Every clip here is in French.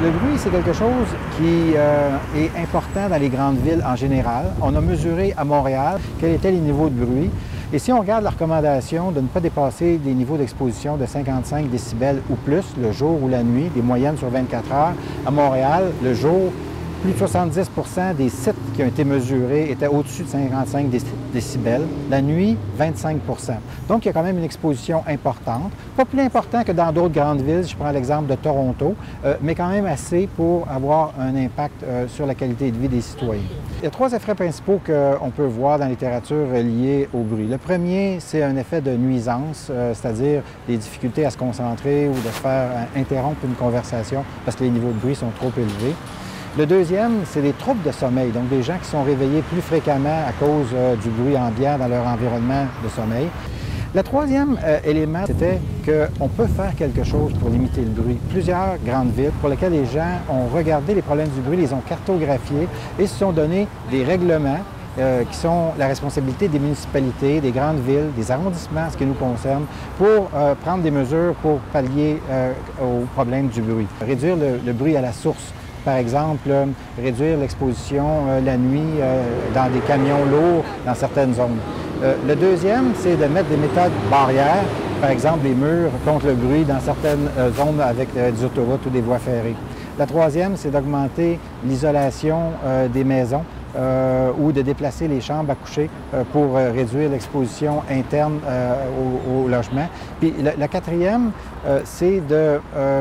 Le bruit, c'est quelque chose qui est important dans les grandes villes en général. On a mesuré à Montréal quels étaient les niveaux de bruit. Et si on regarde la recommandation de ne pas dépasser des niveaux d'exposition de 55 décibels ou plus le jour ou la nuit, des moyennes sur 24 heures, à Montréal, le jour, plus de 70 des sites qui ont été mesurés étaient au-dessus de 55 décibels. La nuit, 25 Donc, il y a quand même une exposition importante. Pas plus important que dans d'autres grandes villes, je prends l'exemple de Toronto, mais quand même assez pour avoir un impact sur la qualité de vie des citoyens. Il y a trois effets principaux qu'on peut voir dans la littérature liés au bruit. Le premier, c'est un effet de nuisance, c'est-à-dire des difficultés à se concentrer ou de se faire interrompre une conversation parce que les niveaux de bruit sont trop élevés. Le deuxième, c'est des troubles de sommeil, donc des gens qui sont réveillés plus fréquemment à cause du bruit ambiant dans leur environnement de sommeil. Le troisième élément, c'était qu'on peut faire quelque chose pour limiter le bruit. Plusieurs grandes villes pour lesquelles les gens ont regardé les problèmes du bruit, les ont cartographiés et se sont donné des règlements qui sont la responsabilité des municipalités, des grandes villes, des arrondissements, ce qui nous concerne, pour prendre des mesures pour pallier aux problèmes du bruit. Réduire le bruit à la source. Par exemple, réduire l'exposition la nuit dans des camions lourds dans certaines zones. Le deuxième, c'est de mettre des méthodes barrières, par exemple des murs contre le bruit dans certaines zones avec des autoroutes ou des voies ferrées. La troisième, c'est d'augmenter l'isolation des maisons ou de déplacer les chambres à coucher pour réduire l'exposition interne au logement. Puis la quatrième, c'est de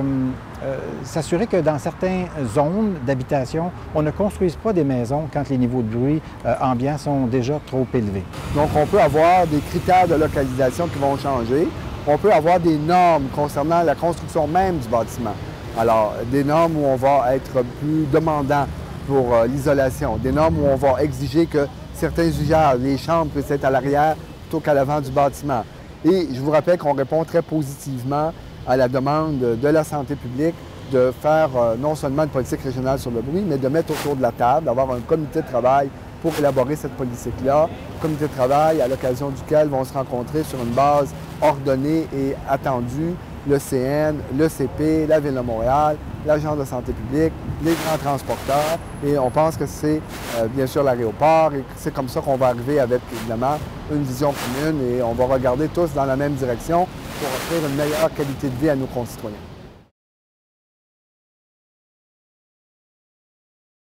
s'assurer que dans certaines zones d'habitation, on ne construise pas des maisons quand les niveaux de bruit ambiant sont déjà trop élevés. Donc, on peut avoir des critères de localisation qui vont changer. On peut avoir des normes concernant la construction même du bâtiment. Alors, des normes où on va être plus demandant pour l'isolation, des normes où on va exiger que certains usages, les chambres puissent être à l'arrière plutôt qu'à l'avant du bâtiment. Et je vous rappelle qu'on répond très positivement à la demande de la santé publique de faire non seulement une politique régionale sur le bruit, mais de mettre autour de la table, d'avoir un comité de travail pour élaborer cette politique-là. Comité de travail à l'occasion duquel vont se rencontrer sur une base ordonnée et attendue le CN, le CP, la Ville de Montréal, l'Agence de santé publique, les grands transporteurs. Et on pense que c'est bien sûr l'aéroport et c'est comme ça qu'on va arriver avec, évidemment, une vision commune et on va regarder tous dans la même direction pour offrir une meilleure qualité de vie à nos concitoyens.